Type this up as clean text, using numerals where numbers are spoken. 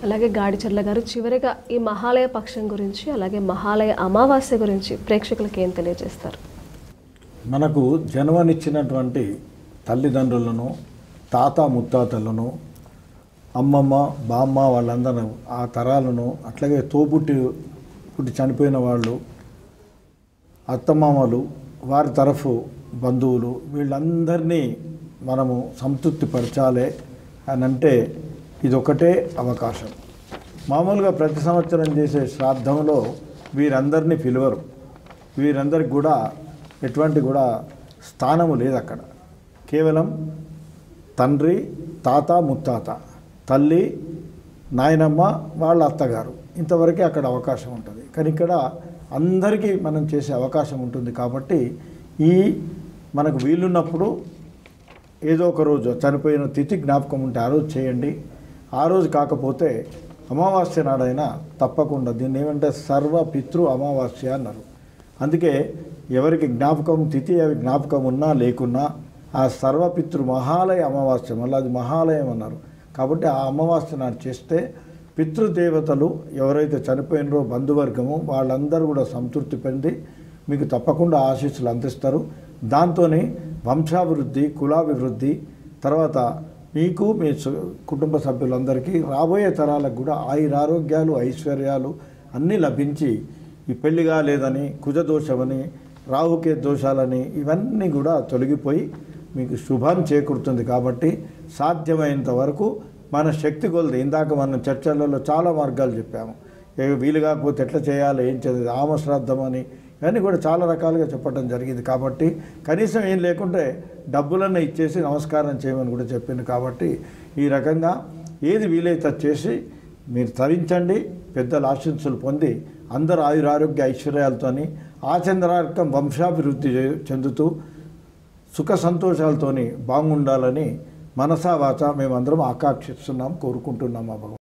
అలాగే గాడిచర్ల గారు చివరిగా ఈ మహాలయ పక్షం గురించి అలాగే మహాలయ అమావాస్య గురించి ప్రేక్షకులకు ఏం తెలియజేస్తారు? మనకు జన్మనిచ్చినటువంటి తల్లిదండ్రులను, తాత ముత్తాతలను, అమ్మమ్మ బామ్మ వాళ్ళందరూ ఆ తరాలను, అట్లాగే పుట్టి చనిపోయిన వాళ్ళు, అత్తమామలు, వారి తరఫు బంధువులు, వీళ్ళందరినీ మనము సంతృప్తిపరచాలి అని అంటే ఇదొకటే అవకాశం. మామూలుగా ప్రతి సంవత్సరం చేసే శ్రాద్ధంలో వీరందరినీ పిలువరు. వీరందరికి కూడా ఎటువంటి కూడా స్థానము లేదు అక్కడ. కేవలం తండ్రి, తాత, ముత్తాత, తల్లి, నాయనమ్మ, వాళ్ళ అత్తగారు, ఇంతవరకే అక్కడ అవకాశం ఉంటుంది. కానీ ఇక్కడ అందరికీ మనం చేసే అవకాశం ఉంటుంది. కాబట్టి మనకు వీలున్నప్పుడు ఏదో ఒక రోజు చనిపోయిన తిథి జ్ఞాపకం ఉంటే ఆ రోజు చేయండి. ఆ రోజు కాకపోతే అమావాస్య నాడైనా తప్పకుండా, దీన్ని ఏమంటే సర్వపితృ అమావాస్య అన్నారు. అందుకే ఎవరికి తిథి అవి జ్ఞాపకం ఉన్నా లేకున్నా ఆ సర్వపితృ మహాలయ అమావాస్య, మళ్ళీ అది మహాలయం అన్నారు. కాబట్టి ఆ అమావాస్య నాడు చేస్తే పితృదేవతలు ఎవరైతే చనిపోయినరో బంధువర్గము వాళ్ళందరూ కూడా సంతృప్తి పొంది మీకు తప్పకుండా ఆశీస్సులు అందిస్తారు. దాంతోనే వంశాభివృద్ధి, కులాభివృద్ధి, తర్వాత మీకు మీ కుటుంబ సభ్యులందరికీ రాబోయే తరాలకు కూడా ఆయురారోగ్యాలు, ఐశ్వర్యాలు అన్నీ లభించి ఈ పెళ్లిగా లేదని, కుజదోషమని, రాహుకే దోషాలని ఇవన్నీ కూడా తొలగిపోయి మీకు శుభాన్ని చేకూరుతుంది. కాబట్టి సాధ్యమైనంత వరకు మన శక్తి కొలది, ఇందాక మనం చర్చలలో చాలా మార్గాలు చెప్పాము. వీలు కాకపోతే ఎట్లా చేయాలి, ఏం చేయాలి, ఆమశ్రాద్ధం అని ఇవన్నీ కూడా చాలా రకాలుగా చెప్పడం జరిగింది. కాబట్టి కనీసం ఏం లేకుంటే డబ్బులన్నీ ఇచ్చేసి నమస్కారం చేయమని కూడా చెప్పింది. కాబట్టి ఈ రకంగా ఏది వీలైతే చేసి మీరు తరించండి, పెద్దల ఆశీస్సులు పొంది అందరూ ఆయురారోగ్య ఐశ్వర్యాలతోని ఆచంద్రార్కం వంశాభివృద్ధి చెందుతూ సుఖ సంతోషాలతోని బాగుండాలని మనసా వాచ మేమందరం ఆకాంక్షిస్తున్నాం, కోరుకుంటున్నాం.